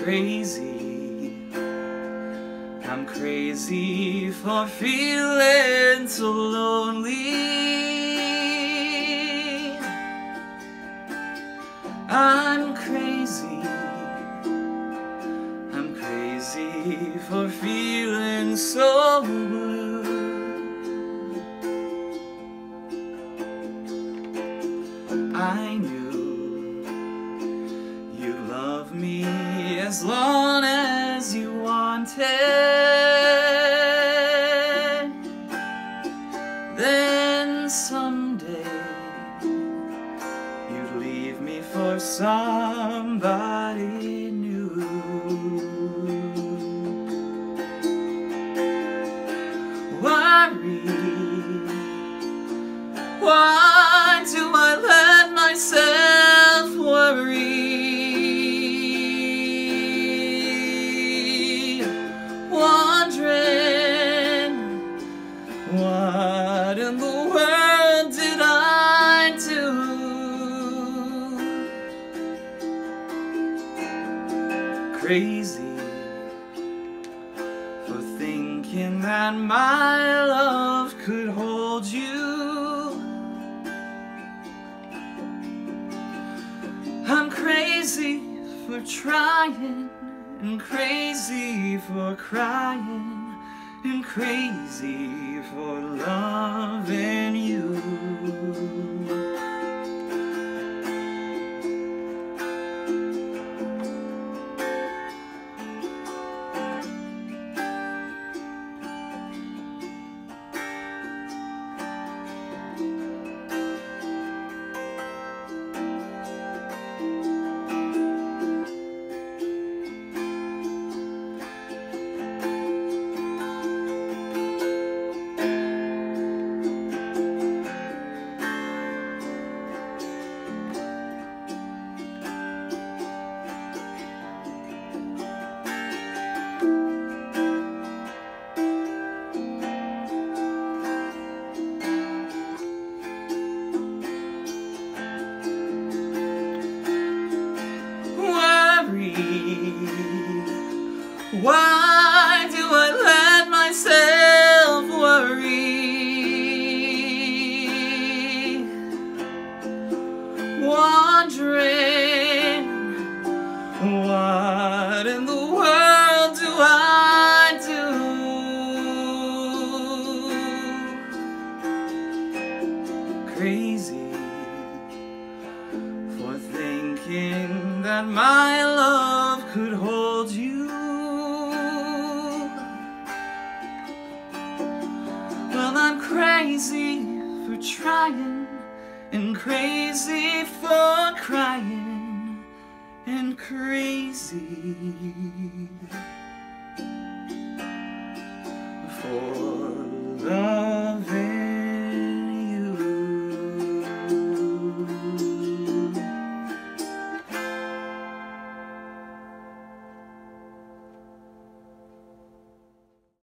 crazy. I'm crazy for feeling so lonely. I'm crazy. I'm crazy for feeling so blue. I knew you loved me as long as you wanted. Then someday you'd leave me for somebody new. Worry, why do I let myself worry? Wondering, what in the world did I do? Crazy for thinking that my love could hold you. I'm crazy for trying, and crazy for crying, and crazy for loving you. Why do I let myself worry? Wondering, what in the world do I do? Crazy for thinking that my love could hold you. Well, I'm crazy for trying, and crazy for crying, and crazy for loving.